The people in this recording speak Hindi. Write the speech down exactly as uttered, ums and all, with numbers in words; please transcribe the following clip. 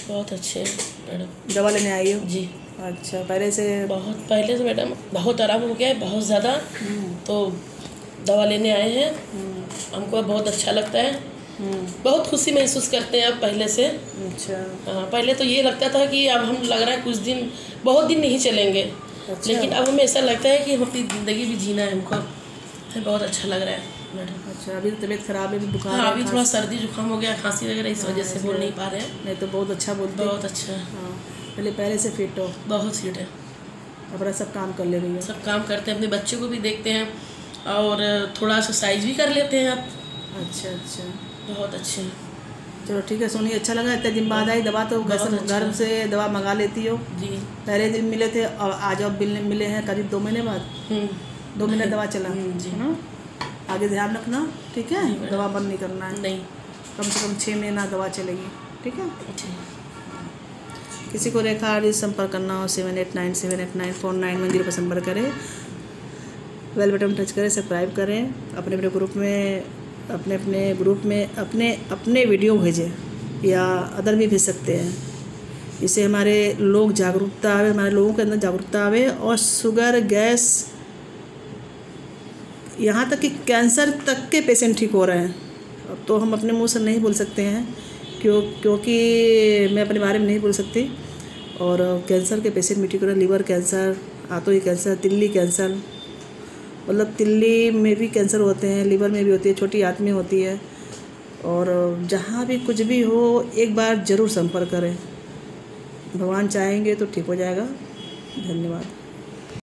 बहुत अच्छे हैं मैडम। दवा लेने आई हो जी। अच्छा, पहले से बहुत पहले से मैडम बहुत आराम हो गया है, बहुत ज़्यादा। तो दवा लेने आए हैं, हमको बहुत अच्छा लगता है, बहुत खुशी महसूस करते हैं अब पहले से। अच्छा। हाँ, पहले तो ये लगता था कि अब हम लग रहा है कुछ दिन, बहुत दिन नहीं चलेंगे। अच्छा। लेकिन अब हमें ऐसा लगता है कि हम अपनी ज़िंदगी भी जीना है हमको, हमें बहुत अच्छा लग रहा है मैडम। अच्छा, अभी तो तबीयत खराब है, बुखार हाँ, है, अभी थोड़ा सर्दी जुकाम हो गया, खांसी वगैरह, इस वजह से बोल नहीं पा रहे हैं। नहीं तो बहुत अच्छा बोलते। बहुत अच्छा। हाँ, पहले पहले से फिट हो। बहुत फिट है, अपना सब काम कर ले रही हो। सब काम करते हैं, अपने बच्चे को भी देखते हैं और थोड़ा एक्सरसाइज भी कर लेते हैं आप। अच्छा अच्छा, बहुत अच्छे हैं। चलो ठीक है सोनी, अच्छा लगा इतने दिन बाद आई। दवा तो घर से घर से दवा मंगा लेती हो। जी। पहले दिन मिले थे और आज अब मिलने मिले हैं करीब दो महीने बाद। दो महीने दवा चला जी। ना, आगे ध्यान रखना ठीक है, दवा बंद नहीं करना है। नहीं, कम से कम छः महीना दवा चलेगी ठीक है। किसी को रेखा आदि संपर्क करना हो seven eight nine seven eight nine four nine one zero पर संपर्क करें, बेल बटन टच करें, सब्सक्राइब करें, अपने अपने ग्रुप में अपने अपने ग्रुप में अपने अपने वीडियो भेजें या अदर भी भेज सकते हैं। इससे हमारे लोग जागरूकता आवे, हमारे लोगों के अंदर जागरूकता आवे और शुगर गैस यहाँ तक कि कैंसर तक के पेशेंट ठीक हो रहे हैं। अब तो हम अपने मुंह से नहीं बोल सकते हैं क्यों क्योंकि मैं अपने बारे में नहीं बोल सकती। और कैंसर के पेशेंट भी ठीक हो रहे हैं, लीवर कैंसर, आंतों की कैंसर, तिल्ली कैंसर, मतलब तिल्ली में भी कैंसर होते हैं, लीवर में भी होती है, छोटी आंत में होती है। और जहाँ भी कुछ भी हो एक बार ज़रूर संपर्क करें, भगवान चाहेंगे तो ठीक हो जाएगा। धन्यवाद।